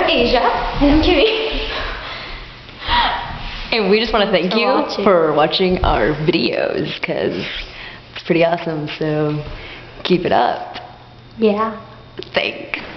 Asia. And I'm Kimmy. And we just want to thank you for watching our videos, because it's pretty awesome, so keep it up. Yeah. Thanks.